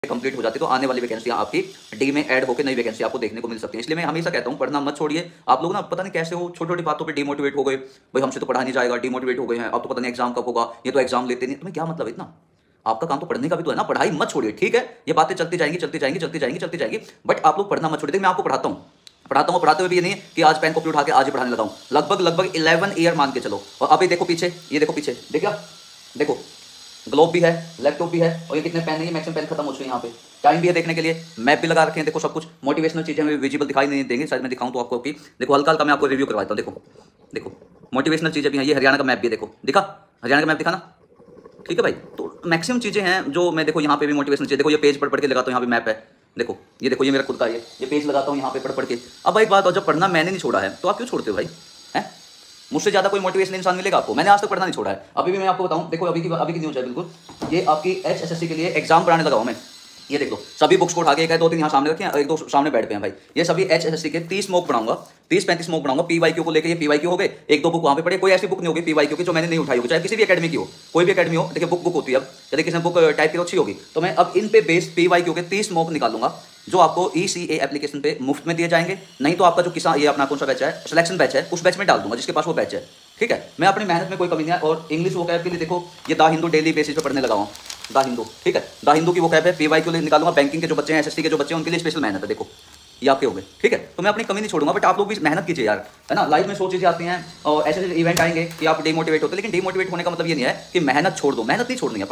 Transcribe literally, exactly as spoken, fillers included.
Complete हो जाती तो आने वाली वैकेंसी आपकी डी में ऐड होकर नई वैकेंसी आपको देखने को मिल सकती है। इसलिए मैं हमेशा कहता हूँ पढ़ना मत छोड़िए। आप लोग ना पता नहीं कैसे हो, छोटी छोटी बातों पे डिमोटिवेट हो गए, भाई हमसे तो पढ़ा नहीं जाएगा, डिमोटिवेट हो गए हैं, अब तो पता नहीं एग्जाम कब होगा, ये तो एग्जाम लेते नहीं। तुम्हें क्या मतलब है इतना? आपका काम तो पढ़ने का भी तो है ना, पढ़ाई मत छोड़िए, ठीक है? ये बातें चलती जाएंगी चलती जाएंगी चलती जाएंगी चलती जाएंगी, बट आप लोग पढ़ना मत छोड़िए। मैं आपको पढ़ाता हूँ पढ़ाता हूँ पढ़ाते हुए भी ये नहीं है कि आज पेन कॉपी उठा के आज ही पढ़ाने लगाऊं। लगभग लगभग इलेवन ईयर मान के चलो। और अभी देखो पीछे, ये देखो पीछे, देखा, देखो ग्लोब भी है, लैपटॉप भी है, और ये कितने पेन है, मैक्सिमम पेन खत्म हो चुके हैं। यहाँ पे टाइम भी है देखने के लिए, मैप भी लगा रखे हैं, देखो सब कुछ। मोटिवेशनल चीजें हमें विजिबल दिखाई नहीं देंगे, शायद मैं दिखाऊं तो आपको कि देखो हल्का हल्का मैं आपको रिव्यू करवाता हूँ। देखो देखो मोटिवेशनल चीजें भी हैं, ये हरियाणा का मैप भी है, देखो दिखा, हरियाणा का मैप दिखा ना, ठीक है भाई। तो मैक्सिमम चीजें हैं जो मैं, देखो यहाँ पे भी मोटिवेशनल चीजें, देखो ये पेज पढ़ पढ़ के लगाता हूँ, यहाँ पे मैप है, देखो ये देखो, ये मेरा खुद का ये ये पेज लगाता हूँ यहाँ पे पढ़ पढ़ के। अब भाई एक बात, और जब पढ़ना मैंने नहीं छोड़ा है तो आप क्यों छोड़ते हो भाई? हैं? मुझसे ज्यादा कोई मोटिवेशन इंसान मिलेगा आपको? मैंने आज तक पढ़ना नहीं छोड़ा है। अभी भी मैं आपको बताऊं, देखो अभी की अभी की न्यूज़ है बिल्कुल, ये आपकी एच एस एस सी के लिए एग्जाम पढ़ाने लगा हूं मैं। ये देख लो, सभी बुक्स को उठा के, एक है दो तीन यहाँ सामने रखे हैं, एक दो सामने बैठ पे हैं भाई। ये सभी एच एस एस सी के तीस मॉक पढ़ाऊंगा, तीस पैंतीस मॉक पढ़ाऊंगा। पी वाई क्यू को लेकर, ये पी वाई क्यू हो गए, एक दो बुक वहाँ पे पढ़े। कोई ऐसी बुक नहीं होगी पी वाई क्यू की जो मैंने नहीं उठाई होगी, चाहे किसी भी अकेडमी की हो, कोई भी अकेडमी हो। देखिए बुक बुक होती है, अब यदि किसी ने बुक टाइप की अच्छी होगी तो मैं अब इन पे बेस्ड पी वाई क्यू के तीस मॉक निकालूंगा, जो आपको ई सी ए एप्लीकेशन पे मुफ्त में दिए जाएंगे। नहीं तो आपका जो किसान, ये अपना कौन सा बैच है, सिलेक्शन बैच है, उस बैच में डाल दूंगा जिसके पास वो बैच है, ठीक है? मैं अपनी मेहनत में कोई कमी नहीं है। और इंग्लिश वो कैब के लिए देखो, ये द हिंदू डेली बेसिस पे पढ़ने लगा हूँ, द हिंदू, ठीक है? द हिंदू की वो कैब है, पी वाई क्यू निकालूंगा। बैंकिंग के जो बच्चे हैं, एस एस सी के जो बच्चे हैं, उनके लिए स्पेशल मेहनत है, देखो ये आपके हो गए, ठीक है? तो मैं अपनी कमी नहीं छोड़ूंगा, बट आप लोग भी मेहनत कीजिए यार, है ना? लाइफ में सौ चीजें आती हैं और ऐसे ऐसे इवेंट आएंगे कि आप डिमोटिवेट होते हैं, लेकिन डिमोटिवेट होने का मतलब ये नहीं है कि मेहनत छोड़ दो, मेहनत नहीं छोड़नी है।